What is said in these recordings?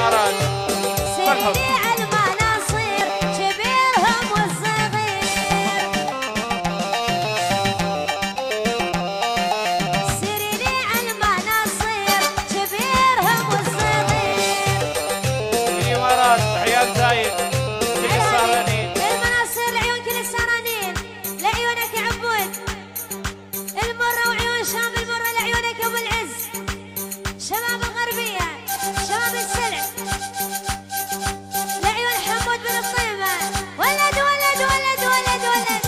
الامارات بالحب. عيال زايد كل السهرانين. المناصير لعيون كل السهرانين، لعيونك يا عبود المرة وعيون شام المرة، لعيونك ابو العز، شباب الغربية، شباب السلع، لعيون حمود بن الطيبة، ولد ولد ولد ولد ولد.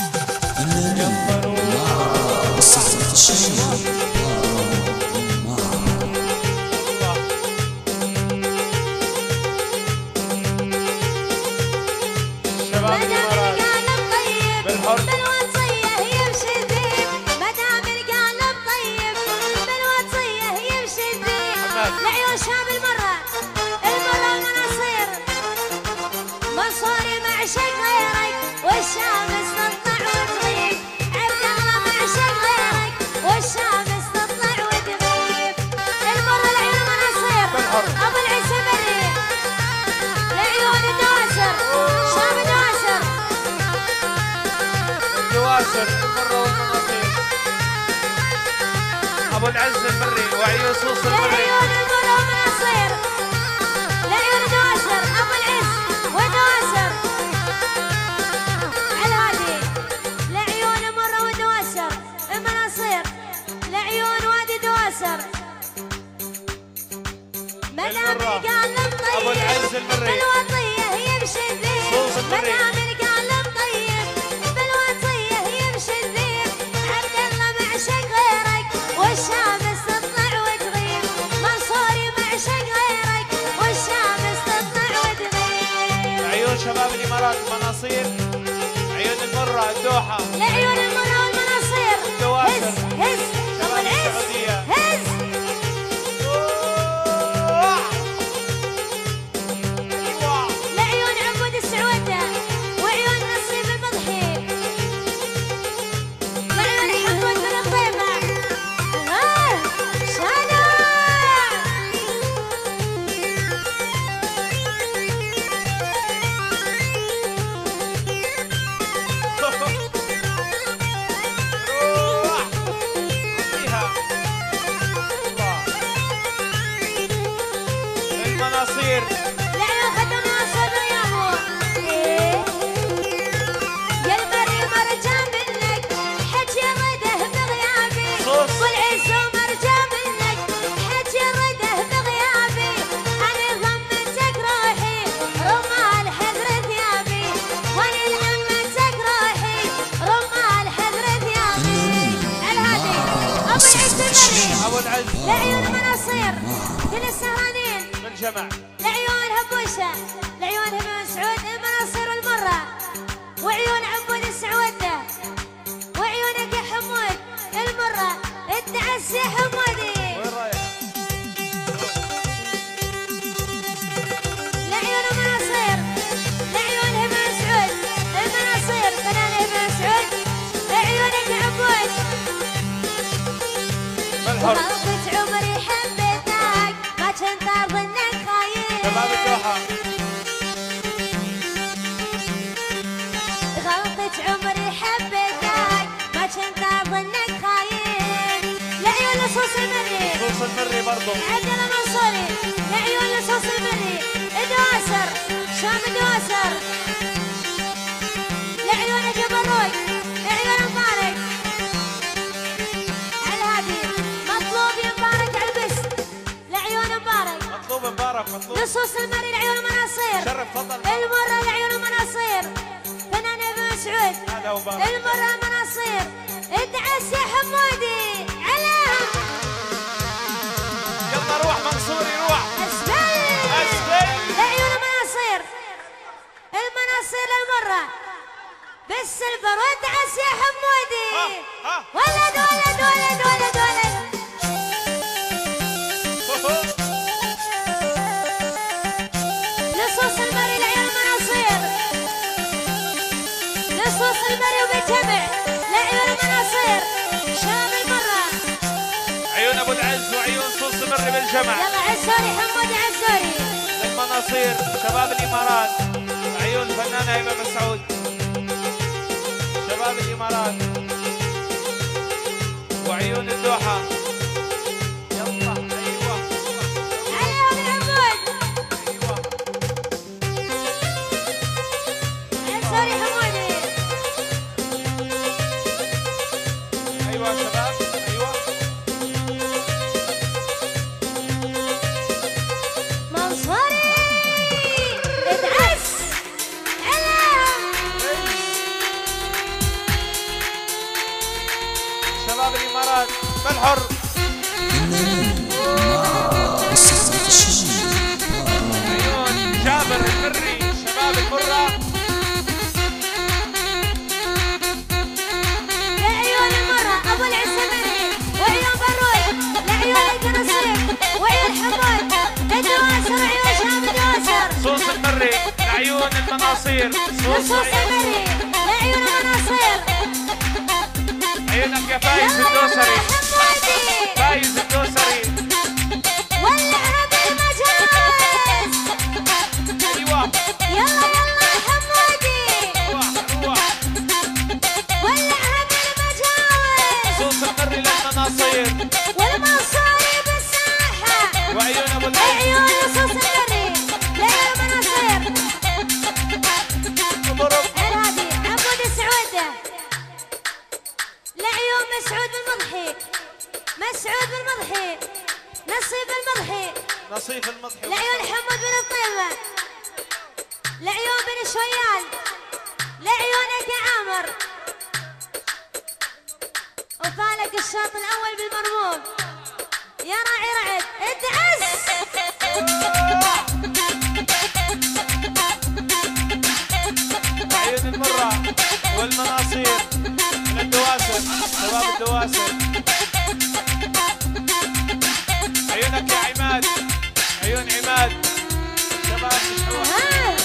شباب الامارات بالحر. بالوصية يمشي الذيب، مدام القلب طيب بالوصية يمشي الذيب. لعيون شام المرة، المرة المناصير، منصوري معشق غيرك والشمس تطلع وتغيب. عبد الله معشق غيرك والشمس تطلع وتغيب. المرة لعيون المناصير، ابو العز بري، لعيون الدواسر، شام الدواسر، دواسر المرة والمناصير، ابو العز البري وعيون صوص البري. لعيون المرة والمناصير، لعيون الدواسر، ابو العز ودواسر الهادي، لعيون المرة والدواسر المناصير، لعيون وادي دواسر، مدام القلب طيب ابو العز البري بالوصية يمشي الذيب. صوص البري. مدام القلب طيب بالوصية يمشي الذيب. عبد الله معشق غيرك والشمس تطلع وتغيب. منصوري معشق غيرك والشمس تطلع وتغيب. عيون شباب الامارات المناصير، عيون المرة الدوحة، لعيون المرة والمناصير، الدواسر، هز هز ابو شباب العز السعودية. هز. لعيون عبود السعودة وعيون نصيب المضحي، لعيون حمود بن الطيبة. شادو المناصير لعيون خدم ناصر ريامو. يا البري مرجع منك حكي رده بغيابي، والعز ومرجع منك حكي رده بغيابي. انا ضمنتك روحي رمال حذر ثيابي، وانا لمنتك روحي رمال حذر ثيابي. الهادي ابو العز البري، ابو العز لعيون المناصير كل السهرانين، بالجمع. لعيون هبوشة، لعيون هبة مسعود المناصير والمرة، وعيون عبود السعودة، وعيونك يا حمود المرة التعس يا حمودي. وين رايح؟ لعيون المناصير، لعيون هبة مسعود المناصير، فنان هبة مسعود، لعيونك يا عبود. بالحر. غلطة عمري حبيتك ما كنت اظنك خايف. شباب الدوحة. غلطة عمري حبيتك ما كنت اظنك خايف. لعيون لصوص المري، صوص البري برضو. عبد الله منصوري، لعيون لصوص المري، دواسر، شام دواسر، لعيونك يا بروك، لعيون مبارك الهادي، مطلوب يا مبارك على البست، لعيون مبارك، مطلوب مبارك مطلوب. لصوص المري، لعيون المناصير، شرف تفضل. المرة لعيون المناصير، فنان ابن مسعود، هلا وبارك. المرة المناصير، ادعس يا حمودي عليهم. يلا روح منصوري روح. اسبل اسبل. لعيون المناصير، المناصير للمرة بالسلفر، وادعس يا حمودي. ولد ولد ولد ولد ولد. لصوص المري لعيون المناصير، لصوص المري وبالجمع لعيون المناصير، شام المرة. عيون ابو العز وعيون صوص المري بالجمع. يلا عزوري حمودي عزوري. المناصير شباب الامارات، عيون الفنانه هبه مسعود. شباب الامارات وعيون الدوحه. يلا ايوه عليهم العبود. ايوه سوري حمودي. ايوه شباب ايوه. منصوري ادعس عليهم. شباب الامارات بالحر. عيون جابر المري. شباب المره. لعيون المرة أبو العسمري وعيون برود. لعيون القناصير وعيون حمود الدواسر وعيون شام الدواسر. صوص المري لعيون المناصير. صوص المري لعيون المناصير. عيونك يا فايز يلا الدوسري. حمودي فايز الدوسري. ولعها بالمجاز. ايوه يلا حمودي روح روح. ولعها بالمجاز. صوص المري للمناصير والمنصوري بالساحة. وعيون ابو العز. عيون صوص المري لعيون المناصير. اضرب. الهادي عبود سعوده لعيون مسعود بالمضحي. مسعود بالمضحي. نصيب المضحي. نصيف المضحي. لعيون حمود بن الطيبة. لعيون بن شويال. لعيونك يا عامر. وفالك الشوط الأول بالمرموم. يا راعي رعد ادعس. عيون المرة والمناصير من الدواسر. شباب الدواسر. عيونك يا عماد. عيون عماد. شباب مشحوح.